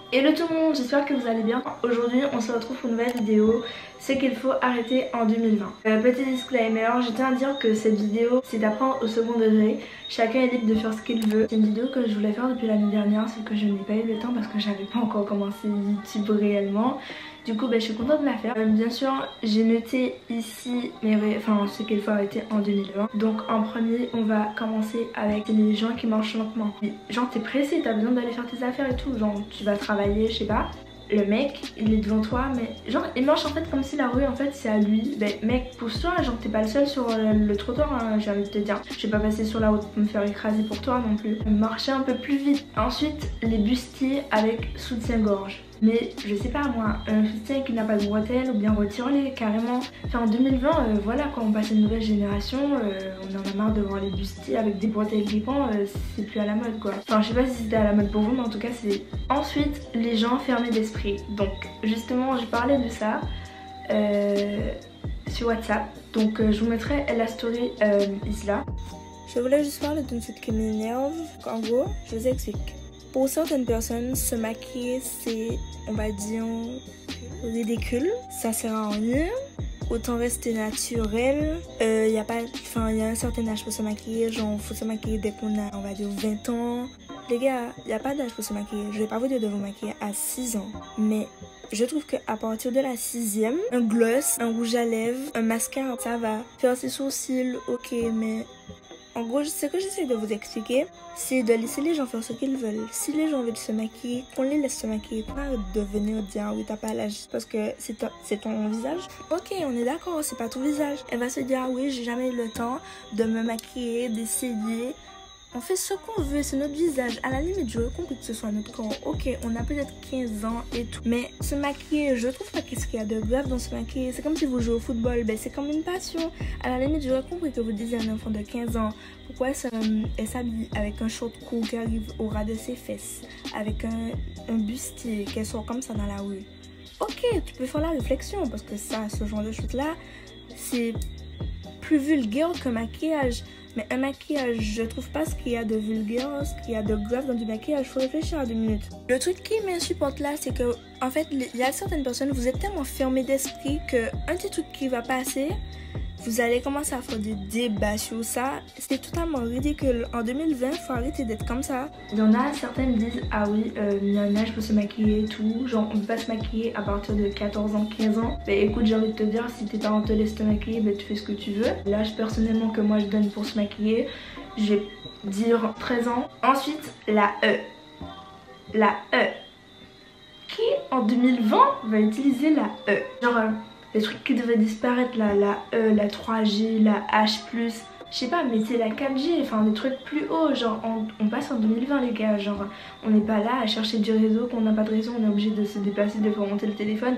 Hello tout le monde, j'espère que vous allez bien. Aujourd'hui on se retrouve pour une nouvelle vidéo, c'est qu'il faut arrêter en 2020. Petit disclaimer, je tiens à dire que cette vidéo c'est d'apprendre au second degré. Chacun est libre de faire ce qu'il veut. C'est une vidéo que je voulais faire depuis l'année dernière, sauf que je n'ai pas eu le temps parce que j'avais pas encore commencé YouTube réellement. Du coup je suis contente de la faire. Bien sûr j'ai noté ici ce qu'il faut arrêter en 2020. Donc en premier on va commencer avec les gens qui marchent lentement. Genre t'es pressé, t'as besoin d'aller faire tes affaires et tout. Genre tu vas travailler, je sais pas. Le mec il est devant toi mais genre il marche en fait comme si la rue en fait c'est à lui. Ben mec pousse-toi, genre t'es pas le seul sur le trottoir hein, j'ai envie de te dire. Je vais pas passer sur la route pour me faire écraser pour toi non plus. Marcher un peu plus vite. Ensuite les bustiers avec soutien-gorge. Mais je sais pas moi, un soutien qui n'a pas de bretelles ou bien retire-les carrément. Enfin en 2020 voilà quand on passe à une nouvelle génération, on en a marre de voir les bustiers avec des bretelles qui pendent, c'est plus à la mode quoi. Enfin je sais pas si c'était à la mode pour vous mais en tout cas c'est... Ensuite les gens fermés d'esprit. Donc justement je parlais de ça sur WhatsApp. Donc je vous mettrai la story ici là. Je voulais juste parler d'une truc qui m'énerve. En gros je vous explique. Pour certaines personnes, se maquiller, c'est, on va dire, ridicule. Ça sert à rien. Autant rester naturel. Y a un certain âge pour se maquiller. Genre, faut se maquiller dès qu'on a, on va dire, 20 ans. Les gars, y a pas d'âge pour se maquiller. Je vais pas vous dire de vous maquiller à 6 ans. Mais je trouve qu'à partir de la 6e, un gloss, un rouge à lèvres, un mascara, ça va. Faire ses sourcils, ok, mais... En gros, ce que j'essaie de vous expliquer, c'est de laisser les gens faire ce qu'ils veulent. Si les gens veulent se maquiller, qu'on les laisse se maquiller. Pas de venir dire ah oui t'as pas l'âge parce que c'est ton visage. Ok, on est d'accord, c'est pas ton visage. Elle va se dire ah oui j'ai jamais eu le temps de me maquiller, d'essayer. On fait ce qu'on veut, c'est notre visage. À la limite, j'aurais compris que ce soit notre corps. Ok, on a peut-être 15 ans et tout. Mais se maquiller, je trouve pas qu'est-ce qu'il y a de grave dans se maquiller. C'est comme si vous jouez au football, ben c'est comme une passion. À la limite, j'aurais compris que vous disiez à un enfant de 15 ans, pourquoi elle s'habille avec un short court qui arrive au ras de ses fesses, avec un bustier, qu'elle sort comme ça dans la rue. Ok, tu peux faire la réflexion parce que ça, ce genre de choses-là, c'est plus vulgaire que maquillage. Mais un maquillage, je trouve pas ce qu'il y a de vulgaire, ce qu'il y a de grave dans du maquillage, faut réfléchir à 2 minutes. Le truc qui m'insupporte là, c'est que, en fait, il y a certaines personnes, vous êtes tellement fermés d'esprit que un petit truc qui va passer, vous allez commencer à faire des débats sur ça. C'est totalement ridicule. En 2020, faut arrêter d'être comme ça. Il y en a certains me disent ah oui, il y a un âge pour se maquiller et tout. Genre on peut pas se maquiller à partir de 14 ans, 15 ans. Mais écoute, j'ai envie de te dire, si tes parents te laissent te maquiller, ben tu fais ce que tu veux. L'âge personnellement que moi je donne pour se maquiller, je vais dire 13 ans. Ensuite, la E. La E. Qui en 2020 va utiliser la E? Genre... les trucs qui devaient disparaître là, la E, la 3G, la H+, je sais pas, mettez la 4G, enfin des trucs plus hauts, genre on passe en 2020 les gars, genre on n'est pas là à chercher du réseau, qu'on n'a pas de réseau, on est obligé de se déplacer, de faire monter le téléphone.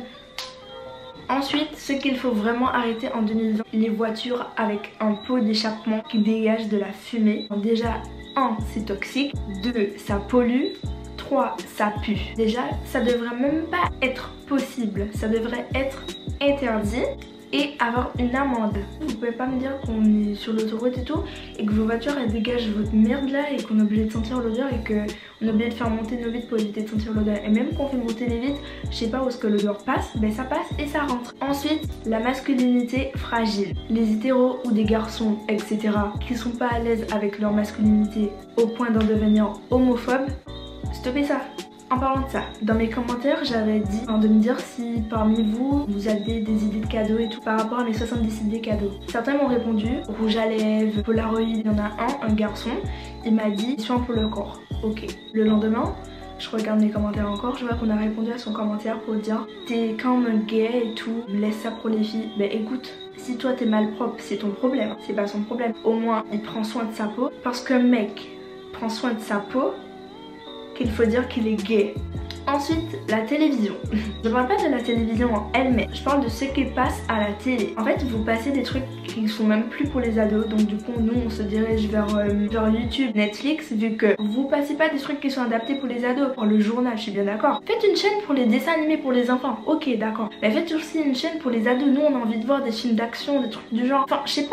Ensuite, ce qu'il faut vraiment arrêter en 2020, les voitures avec un pot d'échappement qui dégage de la fumée. Déjà, 1, c'est toxique, 2, ça pollue, 3, ça pue. Déjà, ça devrait même pas être possible, ça devrait être interdit et avoir une amende. Vous pouvez pas me dire qu'on est sur l'autoroute et tout et que vos voitures elles dégagent votre merde là et qu'on est obligé de sentir l'odeur et qu'on est obligé de faire monter nos vitres pour éviter de sentir l'odeur. Et même quand on fait monter les vitres, je sais pas où est-ce que l'odeur passe, ben ça passe et ça rentre. Ensuite, la masculinité fragile. Les hétéros ou des garçons, etc. qui sont pas à l'aise avec leur masculinité au point d'en devenir homophobes, stoppez ça. En parlant de ça, dans mes commentaires j'avais dit de me dire si parmi vous, vous avez des idées de cadeaux et tout par rapport à mes 70 idées cadeaux. Certains m'ont répondu rouge à lèvres, Polaroid, il y en a un garçon, il m'a dit soin pour le corps. Ok. Le lendemain, je regarde mes commentaires encore, je vois qu'on a répondu à son commentaire pour dire t'es quand même gay et tout, laisse ça pour les filles. Ben écoute, si toi t'es malpropre, c'est ton problème, c'est pas son problème. Au moins il prend soin de sa peau parce qu'un mec prend soin de sa peau, qu'il faut dire qu'il est gay. Ensuite, la télévision. Je parle pas de la télévision en elle-même, je parle de ce qui passe à la télé. En fait, vous passez des trucs qui sont même plus pour les ados, donc du coup, nous, on se dirige vers YouTube, Netflix, vu que vous passez pas des trucs qui sont adaptés pour les ados. Pour le journal, je suis bien d'accord. Faites une chaîne pour les dessins animés pour les enfants, ok, d'accord. Mais faites aussi une chaîne pour les ados. Nous, on a envie de voir des films d'action, des trucs du genre. Enfin, je sais pas.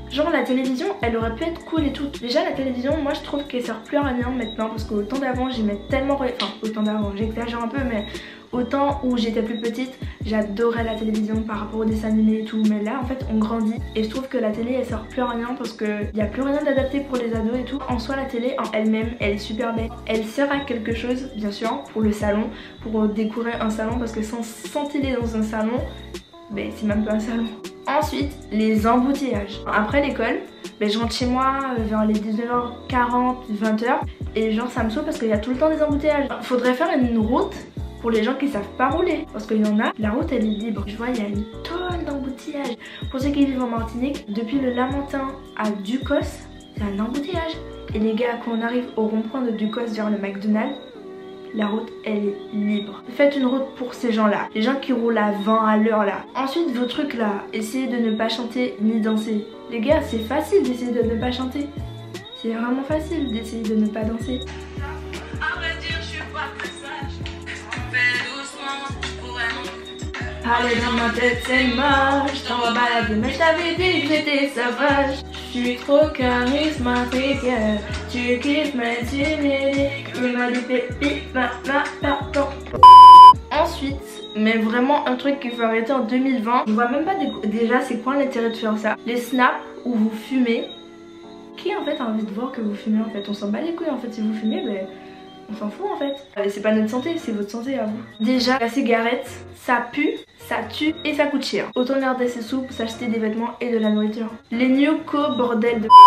Genre la télévision elle aurait pu être cool et tout. Déjà la télévision moi je trouve qu'elle sert plus à rien maintenant parce qu'au temps d'avant j'aimais tellement, enfin au temps d'avant j'exagère un peu mais au temps où j'étais plus petite j'adorais la télévision par rapport aux dessins animés et tout, mais là en fait on grandit et je trouve que la télé elle sert plus à rien parce qu'il n'y a plus rien d'adapté pour les ados et tout. En soi la télé en elle-même elle est super belle, elle sert à quelque chose bien sûr pour le salon, pour décorer un salon parce que sans télé dans un salon, ben c'est même pas un salon. Ensuite, les embouteillages. Après l'école, ben, je rentre chez moi vers les 19h40, 20h et genre ça me saoule parce qu'il y a tout le temps des embouteillages. Faudrait faire une route pour les gens qui savent pas rouler parce qu'il y en a, la route elle est libre. Je vois il y a une tonne d'embouteillages. Pour ceux qui vivent en Martinique, depuis le Lamentin à Ducos, c'est un embouteillage. Et les gars, quand on arrive au rond-point de Ducos vers le McDonald's, la route elle est libre. Faites une route pour ces gens là, les gens qui roulent à 20 à l'heure là. Ensuite vos trucs là, essayez de ne pas chanter ni danser. Les gars c'est facile d'essayer de ne pas chanter. C'est vraiment facile d'essayer de ne pas danser. À vrai dire je suis pas très sage. On fait doucement pour un... Parler dans ma tête c'est moche. T'en vas balader mais je t'avais dit que j'étais sauvage. Je suis trop charismatique, tu kiffes mais tu n'es. Il m'a dit pépi, pardon. Ensuite, mais vraiment un truc qu'il faut arrêter en 2020. Je vois même pas déjà c'est quoi l'intérêt de faire ça. Les snaps où vous fumez. Qui en fait a envie de voir que vous fumez en fait? On s'en bat les couilles en fait si vous fumez, ben on s'en fout en fait. C'est pas notre santé, c'est votre santé à vous. Déjà la cigarette, ça pue, ça tue et ça coûte cher. Autant garder ses sous pour s'acheter des vêtements et de la nourriture. Les Nuco bordel de...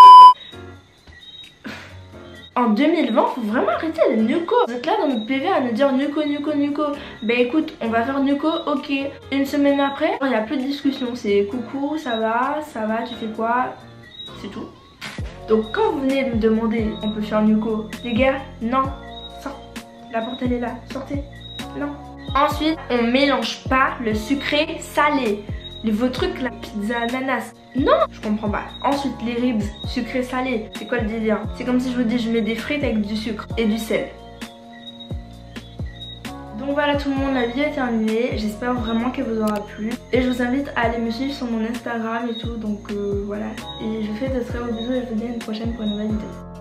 En 2020, faut vraiment arrêter les Nuco. Vous êtes là dans notre PV à nous dire Nuco, Nuco, Nuco. Ben écoute, on va faire Nuco, ok. Une semaine après, il n'y a plus de discussion. C'est coucou, ça va, tu fais quoi? C'est tout. Donc quand vous venez me demander, on peut faire Nuco, les gars, non. Sort. La porte elle est là, sortez. Non. Ensuite, on mélange pas le sucré salé. Vos trucs, la pizza ananas. Non, je comprends pas. Ensuite, les ribs, sucré salé. C'est quoi le délire? C'est comme si je vous dis je mets des frites avec du sucre et du sel. Donc voilà tout le monde, la vidéo est terminée. J'espère vraiment qu'elle vous aura plu. Et je vous invite à aller me suivre sur mon Instagram et tout. Donc voilà. Et je vous fais de très gros bisous et je vous dis à une prochaine pour une nouvelle vidéo.